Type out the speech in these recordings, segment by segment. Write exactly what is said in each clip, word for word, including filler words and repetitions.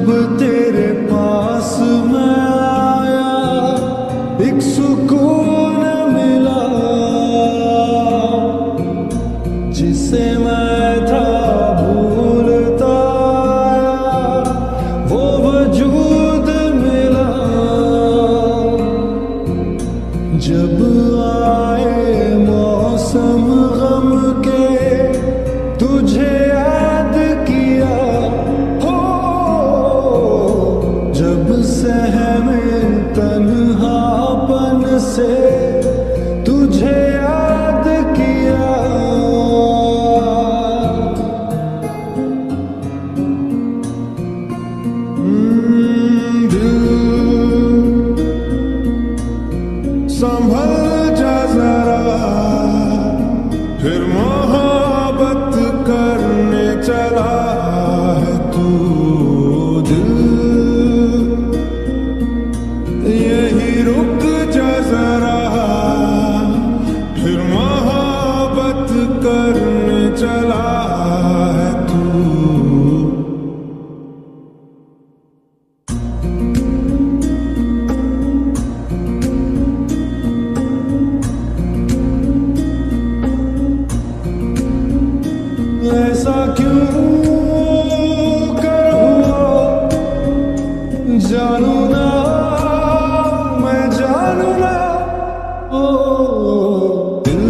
तेरे पास मैं आया एक सुकून मिला, जिसे मैं था भूलता वो वजूद मिला। जब आए मौसम गम के तुझे याद किया, हो जब सहमे तन्हापन से तुझे याद किया। दिल संभल जा जरा, फिर मोहब्बत करने चला है तू। दिल यही रुक जा जरा, फिर मोहब्बत करने चला है तू। ऐसा क्यों कर हुआ जानू ना, मैं जानू ना। ओ दिल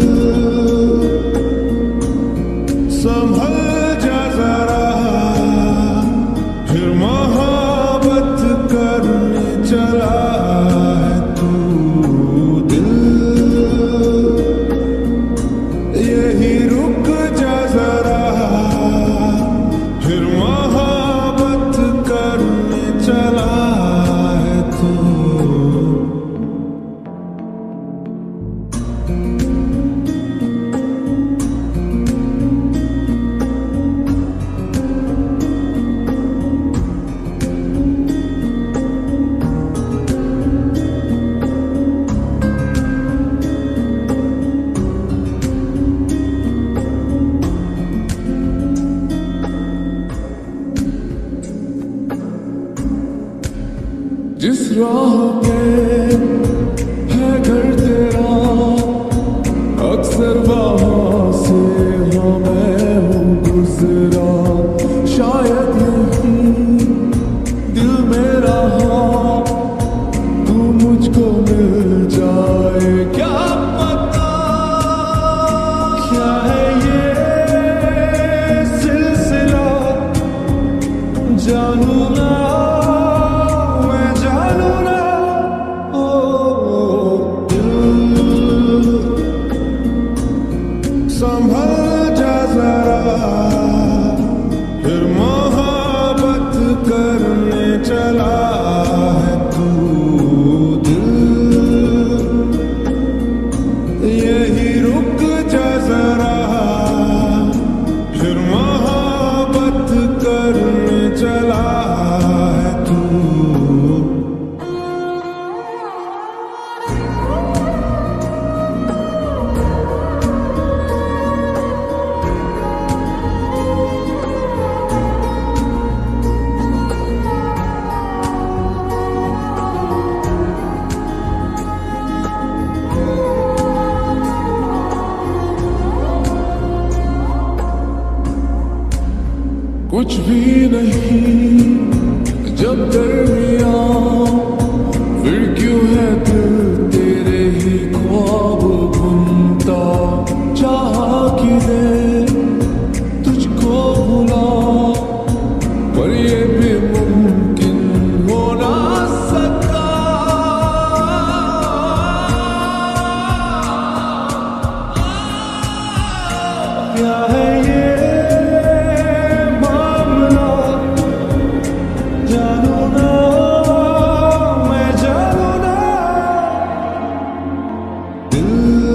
संभल जा जरा, फिर मोहब्बत करने चला है तू। दिल यही रुक जा जरा, फिर मोहब्बत करने चला है तू। जिस राह पे है घर तेरा, अक्सर वहाँ से हाँ मैं हूँ गुजरा। शायद नहीं दिल मेरा हाँ तू मुझको मिल जाए, क्या पता क्या है ये सिलसिला। जानू ना संभल जा जरा, फिर मोहब्बत करने चला है तू। दिल यही रुक जा जरा, फिर मोहब्बत करने चला है तू। कुछ भी नहीं जब दरमियां, फिर क्यों है दिल तेरे ही ख्वाब घूमता। चाहा कि दे तुझको भुला, पर ये भी मुमकिन हो ना सका। क्या है ये जानू ना, मैं जानू ना। दिल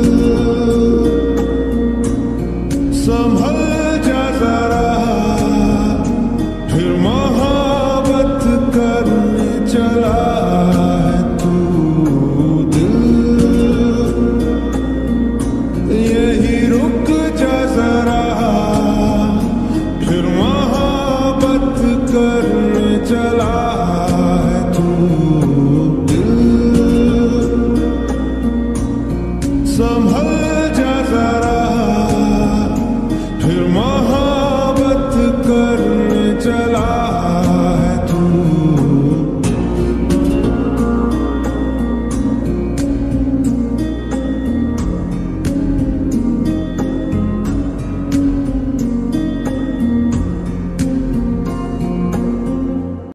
संभल जा जरा, फिर मोहब्बत करने चला